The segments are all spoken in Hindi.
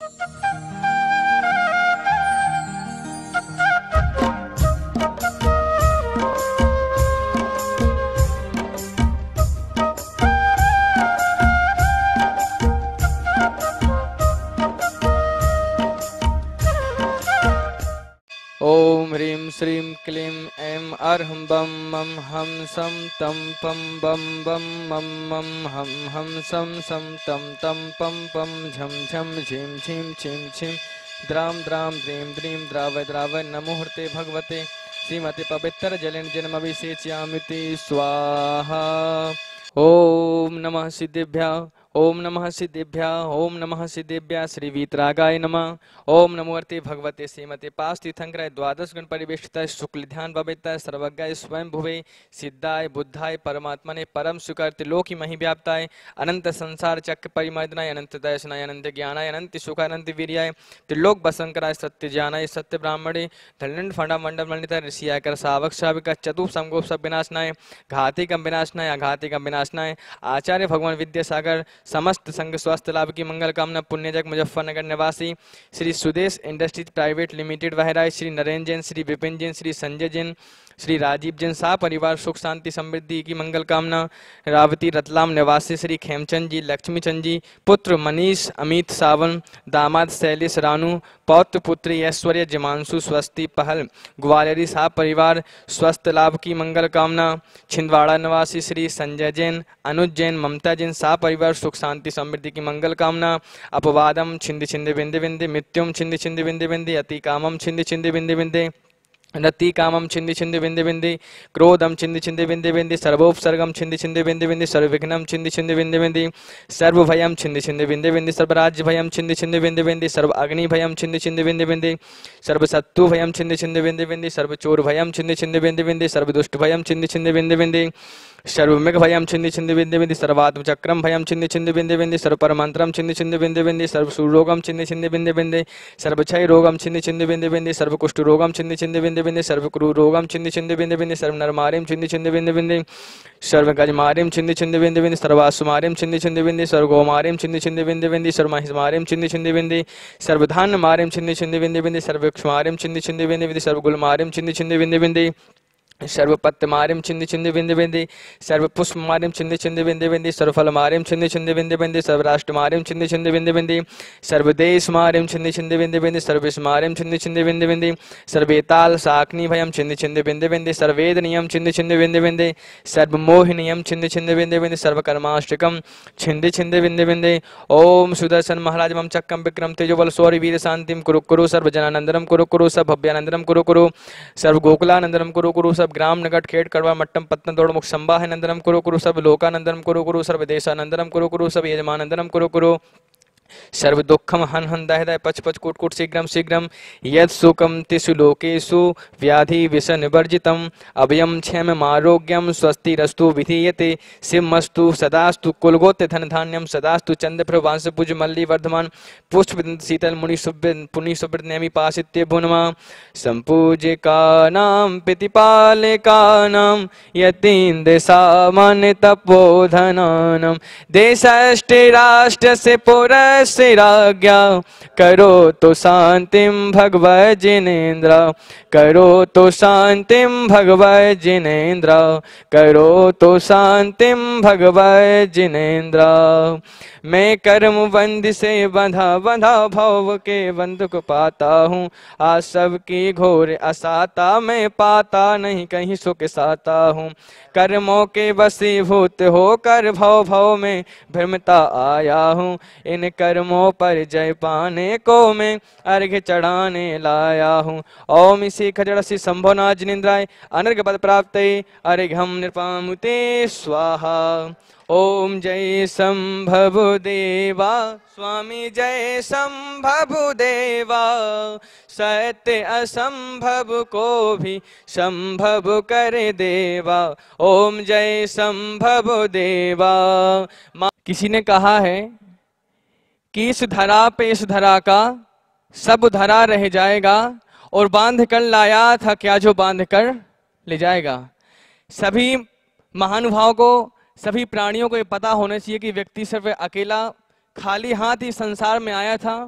ओम ह्रीं श्रीं क्लीं ऐं अर्हं बम मम हम सम तम पम बम बम मम मम हम सम तम तम पम पम झम झम झीं झीं छीं छीं द्रां द्रां द्रीं द्रीं द्रावय द्रावय नमोहर्ते भगवते श्रीमते पवित्र जलेन जन्मभिषेचयामिति स्वाहा। ओम नमः सिद्धेभ्यः ओम नमः सिद्धेभ्यः ओम नमः सिद्धेभ्यः श्री वीतरागाय नमः। ओम नमोर्ते भगवते श्रीमते पास तीर्थंकराय द्वादश गण परिवेष्टिताय शुक्ल ध्यान भवेताय सर्वज्ञाय स्वयं भुवे सिद्धाय बुद्धाय परमात्मने परम सुकर त्रिलोकी मही व्याप्ताय अनंत संसार चक्र परिमर्दनाय अनंत दर्शनाय अनंत ज्ञानाय अनंत सुखाय अनंत वीर्याय त्रिलोक बसंकराय सत्य ज्ञानाय सत्य ब्राह्मणे धलंड फंडा मंडल मंडिताय ऋषियाय कर सावक शाविका चतुः समगोप सब विनाशनाय घातिकम विनाशनाय अघातिकम विनाशनाय आचार्य भगवान विद्यासागर समस्त संघ स्वास्थ्य लाभ की मंगल कामना पुण्यजक मुजफ्फरनगर निवासी Shri Sudesh industries private limited Bahraich Shri Narendra Jain Shri Vipin Jain Shri Sanjay Jain Shri Rajiv Jain सा परिवार सुख शांति समृद्धि की मंगल कामना। रावती रतलाम निवासी श्री खेमचंद जी लक्ष्मी चंद जी पुत्र मनीष अमित सावन दामाद शैलेश रानू पौत्र पुत्री ऐश्वर्य जमांशु स्वस्ति पहल ग्वालियरी सा परिवार स्वस्थ लाभ की मंगल कामना। छिंदवाड़ा निवासी श्री संजय जैन अनुज जैन ममता जैन सा परिवार सुख शांति समृद्धि की मंगल कामना। अपवादम छिंद छिंद बिंदे बिंदे मृत्युम छिंद छिंद बिंदे बिंदे अति कामम छिंद छिंद बिंदे बिंदे रति कामम छिंद छिंद बिंदे बिंदे क्रोधम छिंद छिंद बिंदे बिंदे सर्वोपसर्गम छिंद छिंद बिंदे बिंदे सर्वविघ्नम छिंद छिंद बिंदे बिंदे सर्वभयम छिंद छिंद बिंदे बिंदे सर्वराज्य भयम छिंद छिंद बिंदे बिंदे सर्व अग्नि भयम छिंद छिंद बिंदे बिंदे सर्वशत्रु भयम छिंद छिंद बिंदे बिंदे सर्वचोर भयम छिंद छिंद बिंदे बिंदे सर्वदुष्ट भयम छिंद छिंद बिंदे बिंदे सर्वमेघ भयम छिंद छिंद बिंदे बिंदे सर्वात्मचक्रम भयम छिंद छिंद बिंदे बिंदे सर्वपरमंत्रम छिंद छिंद बिंदे बिंदे सर्वसुरोगम छिंद छिंद बिंदे बिंदे सर्वक्षय रोगम छिंद छिंद बिंदे बिंदे सर्वकुष्ठ रोगम छिंद छिंद बिंदे बिंदे सर्वक्रु रोगम छिंद छिंद बिंदे बिंदे सर्वनरमारिम छिंद छिंद बिंदे बिंदे सर्वगजमारिम छिंद छिंद बिंदे बिंदे सर्वासुमारिम छिंद छिंद बिंदे सर्वगोमारिम छिंद छिंद बिंदे बिंदे सर्वमहिषमारिम छिंद छिंद बिंदे सर्वधान मारिम छिंद छिंद बिंदे बिंदे सर्वक्षमारिम छिंद छिंद बिंदे बिंदे सर्वगुलमारिम छिंद छिंद बिंदे बिंदे सर्वपत्तमारिम छिंद छिंद बिंदे बिंदे सर्वपुष्पमारिम छिंद छिंद बिंदे बिंदे सर्वफलमारिम छिंद छिंद बिंदे बिंदे सर्वराष्ट्रमारिम छिंद छिंद बिंदे बिंदे सर्वदेशमारिम छिंद छिंद बिंदे बिंदे सर्वेशमारिम छिंद छिंद बिंदे बिंदे सर्वेताल साकनी भयम छिंद छिंद बिंदे बिंदे सर्वेदनियम छिंद छिंद बिंदे बिंदे सर्वमोहनियम छिंद छिंद बिंदे बिंदे सर्वकर्माष्टकम छिंद छिंद बिंदे बिंदे ओम सुदर्शन महाराज मम चक्कम विक्रम तेजोबल शौर्य वीर शांतिम कुरु कुरु सर्वजनानंदनम कुरु कुरु सब भव्यानंदनम कुरु कुरु सर्व गोकुलानंदनम कुरु कुरु सब ग्राम नगट खेड़ कड़वा मट्टम पत्तन दौड़ मुख संभा है नंदनम कुरु कुरु सब लोकानंदनम कुरु कुरु सर्व देशानंदनम कुरु कुरु सब यजमानंदनम कुरु कुरु सर्व दुखम हन हन दह दह पच पच कुट कुट शीघ्रम शीघ्रम यद सुखम तिषु लोकेषु व्याधि विष निवर्जितम अभयम क्षेम आरोग्यम स्वस्ति रस्तु विधीयते शिवमस्तु सदास्तु कुलगोत्र धन धान्यम सदास्तु चंद्र प्रभांश पुज मल्ली वर्धमान पुष्प शीतल मुनि पुनि सुब्रत नेमि पासित्य भुनमा संपूज्य का नाम प्रतिपालका नाम यतीन्द्र सामान्य तपोधनानम देशष्टे राष्ट्र से पुर से राज्ञा करो तो शांतिम भगवत जिनेन्द्र करो तो शांतिम भगवत जिनेन्द्र करो तो शांतिम भगवत जिनेन्द्र मैं कर्म बंध से बंधा बंधा भव के बंध को पाता हूँ आज सबकी घोर असाता मैं पाता नहीं कहीं सुख साता हूँ कर्मों के वशीभूत होकर भव भव में भ्रमता आया हूँ इन कर्मों पर जय पाने को मैं अर्घ्य चढ़ाने लाया हूँ ओम इसी खजड़ सी संभोनाज निंद्राय अनर्घ पद प्राप्त अर्घ्यम निपामुते स्वाहा। ओम जय संभव देवा स्वामी जय संभव देवा सत्य असंभव को भी संभव कर देवा ओम जय संभव देवा। किसी ने कहा है कि इस धरा पे इस धरा का सब धरा रह जाएगा और बांध कर लाया था क्या जो बांध कर ले जाएगा। सभी महानुभावों को सभी प्राणियों को ये पता होना चाहिए कि व्यक्ति सिर्फ अकेला खाली हाथ ही संसार में आया था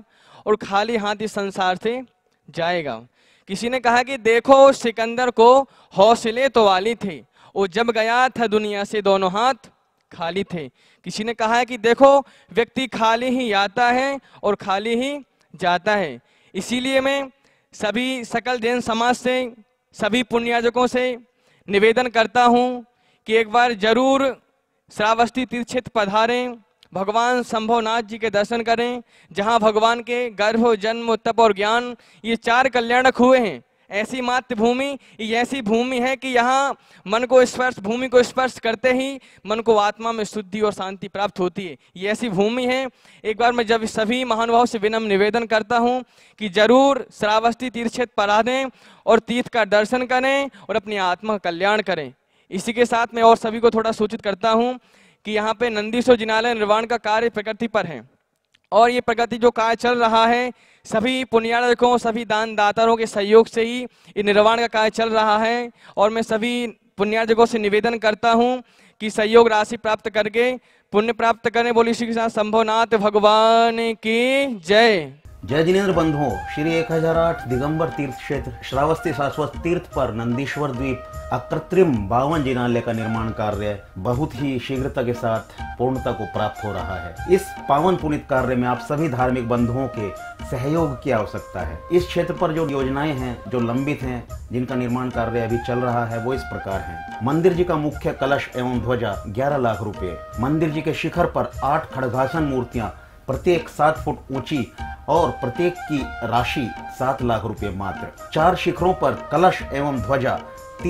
और खाली हाथ इस संसार से जाएगा। किसी ने कहा कि देखो सिकंदर को हौसले तो वाली थे, वो जब गया था दुनिया से दोनों हाथ खाली थे। किसी ने कहा है कि देखो व्यक्ति खाली ही आता है और खाली ही जाता है। इसीलिए मैं सभी सकल जैन समाज से, सभी पुण्यार्जकों से निवेदन करता हूं कि एक बार जरूर श्रावस्ती तीर्थ क्षेत्र पधारें, भगवान शंभुनाथ जी के दर्शन करें, जहां भगवान के गर्भ, जन्म, तप और ज्ञान ये 4 कल्याणक हुए हैं। ऐसी मातृभूमि, ये ऐसी भूमि है कि यहाँ मन को स्पर्श, भूमि को स्पर्श करते ही मन को आत्मा में शुद्धि और शांति प्राप्त होती है। ये ऐसी भूमि है। एक बार मैं जब सभी महानुभाव से विनम्र निवेदन करता हूँ कि जरूर श्रावस्ती तीर्थ क्षेत्र पधारें और तीर्थ का दर्शन करें और अपनी आत्मा का कल्याण करें। इसी के साथ मैं और सभी को थोड़ा सूचित करता हूँ कि यहाँ पे नंदीश्वर जिनालय निर्माण का कार्य प्रगति पर है और ये प्रगति जो कार्य चल रहा है सभी पुण्यार्जकों, सभी दान दातारों के सहयोग से ही ये निर्माण का कार्य चल रहा है। और मैं सभी पुण्यार्जकों से निवेदन करता हूँ कि सहयोग राशि प्राप्त करके पुण्य प्राप्त करें। बोलिए श्री कृष्ण शंभुनाथ भगवान की जय। जय जिनेन्द्र बंधुओं, श्री 1008 दिगंबर तीर्थ क्षेत्र श्रावस्ती शाश्वत तीर्थ पर नंदीश्वर द्वीप अकृत्रिम 52 जिनालय का निर्माण कार्य बहुत ही शीघ्रता के साथ पूर्णता को प्राप्त हो रहा है। इस पावन पुनित कार्य में आप सभी धार्मिक बंधुओं के सहयोग की आवश्यकता है। इस क्षेत्र पर जो योजनाएं हैं, जो लंबित हैं, जिनका निर्माण कार्य अभी चल रहा है, वो इस प्रकार हैं। मंदिर जी का मुख्य कलश एवं ध्वजा 11 लाख रुपए, मंदिर जी के शिखर पर 8 खड़गासन मूर्तियां प्रत्येक 7 फुट ऊंची और प्रत्येक की राशि 7 लाख रुपए मात्र। 4 शिखरों पर कलश एवं ध्वजा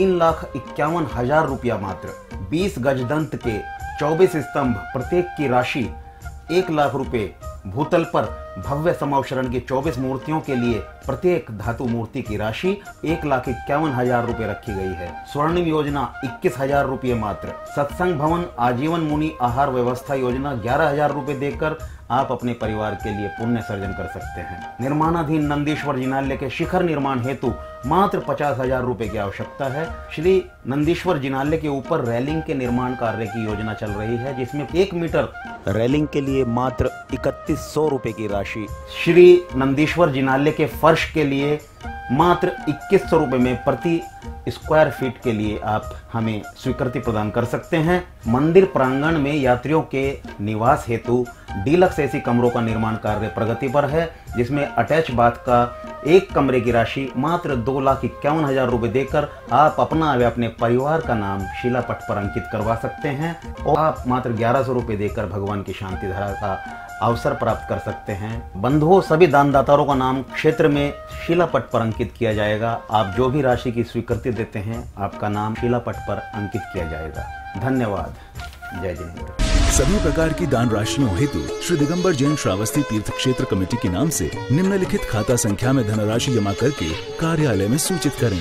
3,51,000 रुपया मात्र। 20 गजदंत के 24 स्तंभ प्रत्येक की राशि 1 लाख रुपए। भूतल पर भव्य समावशरण की 24 मूर्तियों के लिए प्रत्येक धातु मूर्ति की राशि 1,51,000 रुपए रखी गई है। स्वर्णिम योजना 21,000 रुपये मात्र। सत्संग भवन आजीवन मुनि आहार व्यवस्था योजना 11,000 रुपए देकर आप अपने परिवार के लिए पुण्य सर्जन कर सकते हैं। निर्माणाधीन नंदीश्वर जिनालय के शिखर निर्माण हेतु मात्र 50,000 रुपए की आवश्यकता है। श्री नंदीश्वर जिनालय के ऊपर रेलिंग के निर्माण कार्य की योजना चल रही है, जिसमें 1 मीटर रेलिंग के लिए मात्र 3100 रुपए की राशि। श्री नंदीश्वर जिनालय के फर्श के लिए मात्र 2100 रुपए में प्रति स्क्वायर फीट के लिए आप हमें स्वीकृति प्रदान कर सकते हैं। मंदिर प्रांगण में यात्रियों के निवास हेतु डीलक्स एसी कमरों का निर्माण कार्य प्रगति पर है, जिसमें अटैच बाथ का 1 कमरे की राशि मात्र 2,51,000 रुपए देकर आप अपना व अपने परिवार का नाम शिलापट पर अंकित करवा सकते हैं और आप मात्र 1100 रुपए देकर भगवान की शांति धारा का अवसर प्राप्त कर सकते हैं। बंधुओं, सभी दानदाताओं का नाम क्षेत्र में शिलापट पर अंकित किया जाएगा। आप जो भी राशि की स्वीकृति देते हैं, आपका नाम शिलापट पर अंकित किया जाएगा। धन्यवाद। जय जिनेन्द्र। सभी प्रकार की दान राशियों हेतु श्री दिगंबर जैन श्रावस्ती तीर्थ क्षेत्र कमेटी के नाम से निम्नलिखित खाता संख्या में धनराशि जमा करके कार्यालय में सूचित करें।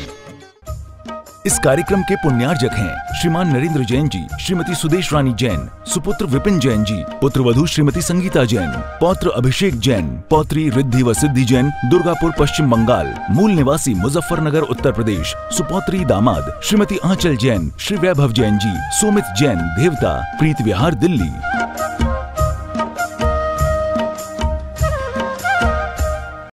इस कार्यक्रम के पुण्यार्जक हैं श्रीमान नरेंद्र जैन जी, श्रीमती सुदेश रानी जैन, सुपुत्र विपिन जैन जी, पुत्र वधू श्रीमती संगीता जैन, पौत्र अभिषेक जैन, पौत्री रिद्धि व सिद्धि जैन, दुर्गापुर पश्चिम बंगाल, मूल निवासी मुजफ्फरनगर उत्तर प्रदेश, सुपौत्री दामाद श्रीमती आंचल जैन, श्री वैभव जैन जी, सुमित जैन देवता, प्रीत विहार दिल्ली।